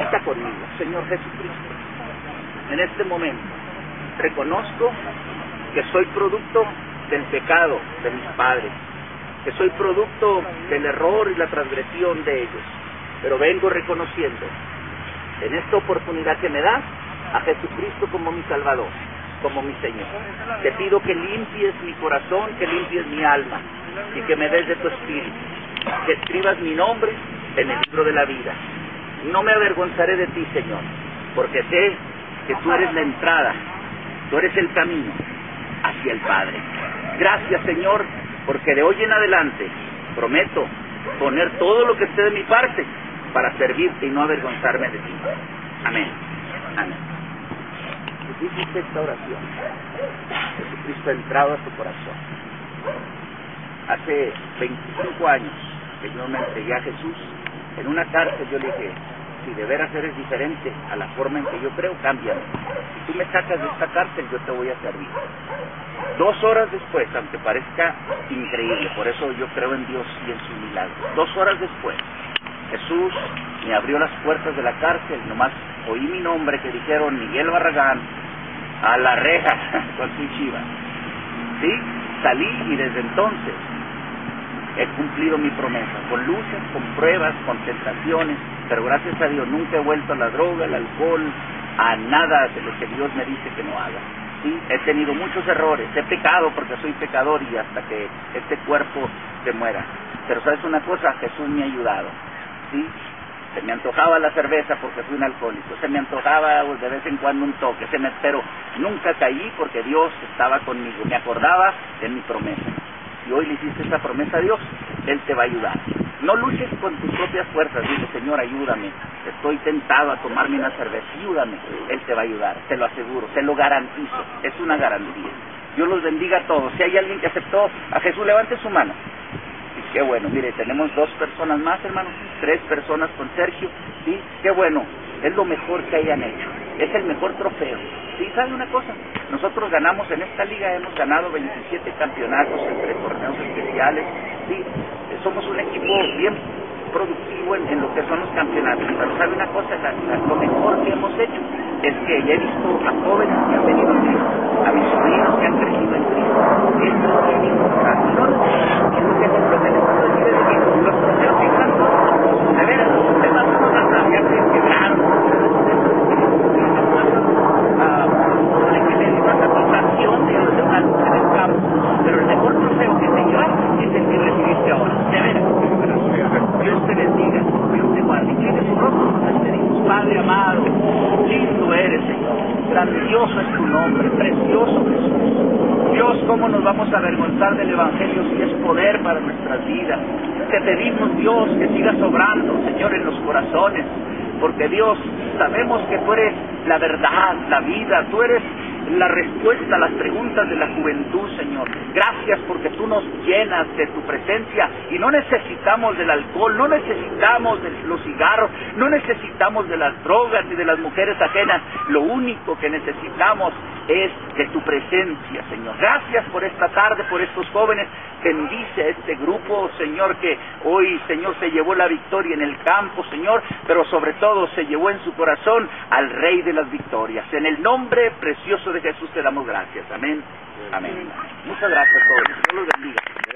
Repita conmigo: Señor Jesucristo, en este momento reconozco que soy producto del pecado de mis padres, que soy producto del error y la transgresión de ellos, pero vengo reconociendo en esta oportunidad que me das a Jesucristo como mi Salvador, como mi Señor. Te pido que limpies mi corazón, que limpies mi alma y que me des de tu Espíritu, que escribas mi nombre en el libro de la vida. No me avergonzaré de ti, Señor, porque sé que tú eres la entrada, tú eres el camino hacia el Padre. Gracias, Señor, porque de hoy en adelante prometo poner todo lo que esté de mi parte para servirte y no avergonzarme de ti. Amén. Amén. Si hiciste esta oración, Jesucristo ha entrado a tu corazón. Hace 25 años que yo me entregué a Jesús. En una cárcel yo le dije: si de veras eres diferente a la forma en que yo creo, cámbiame. Si tú me sacas de esta cárcel, yo te voy a servir. 2 horas después, aunque parezca increíble, por eso yo creo en Dios y en sus milagros, 2 horas después, Jesús me abrió las puertas de la cárcel. Nomás oí mi nombre, que dijeron Miguel Barragán, a la reja con su chiva. ¿Sí? Salí y desde entonces he cumplido mi promesa, con luchas, con pruebas, con tentaciones, pero gracias a Dios nunca he vuelto a la droga, al alcohol, a nada de lo que Dios me dice que no haga. Sí, he tenido muchos errores, he pecado porque soy pecador y hasta que este cuerpo se muera. Pero ¿sabes una cosa? Jesús me ha ayudado. ¿Sí? Se me antojaba la cerveza porque fui un alcohólico, se me antojaba de vez en cuando un toque, pero nunca caí porque Dios estaba conmigo, me acordaba de mi promesa. Si hoy le hiciste esa promesa a Dios, Él te va a ayudar. No luches con tus propias fuerzas, dile: Señor, ayúdame, estoy tentado a tomarme una cerveza, ayúdame. Él te va a ayudar, te lo aseguro, te lo garantizo, es una garantía. Dios los bendiga a todos. Si hay alguien que aceptó a Jesús, levante su mano. Y qué bueno, mire, tenemos 2 personas más, hermanos, 3 personas con Sergio, ¿sí? Qué bueno, es lo mejor que hayan hecho, es el mejor trofeo. ¿Sí? ¿Sabe una cosa? Nosotros ganamos en esta liga, hemos ganado 27 campeonatos entre torneos especiales, ¿sí? Somos un equipo bien productivo en lo que son los campeonatos, pero ¿sabe una cosa? Lo mejor que hemos hecho es que ya he visto a jóvenes que han venido en Cristo, a mis sobrinos que han crecido en Cristo. Esto es lo que digo, es lo que simplemente decide de mí. Los trofeos que ganan, de veras, es más o menos la ya se quebraron. De que le dio una satisfacción de una lucha en el campo, pero el mejor trofeo que te lleva es el que recibiste ahora. De veras. Dios te bendiga, Dios te guarde. Incline su rostro, nos despedimos. Padre amado, lindo eres, Señor. Grandioso es tu nombre, precioso Jesús. Dios, ¿cómo nos vamos a avergonzar del Evangelio si es poder para nuestras vidas? Te pedimos, Dios, que sigas obrando, Señor, en los corazones, porque Dios, sabemos que tú eres la verdad, la vida, tú eres la respuesta a las preguntas de la juventud, Señor. Gracias porque tú nos llenas de tu presencia y no necesitamos del alcohol, no necesitamos de los cigarros, no necesitamos de las drogas ni de las mujeres ajenas. Lo único que necesitamos es de tu presencia, Señor. Gracias por esta tarde, por estos jóvenes. Bendice a este grupo, Señor, que hoy, Señor, se llevó la victoria en el campo, Señor, pero sobre todo se llevó en su corazón al Rey de las victorias. En el nombre precioso de Jesús te damos gracias. Amén. Amén. Muchas gracias, jóvenes. Dios los bendiga.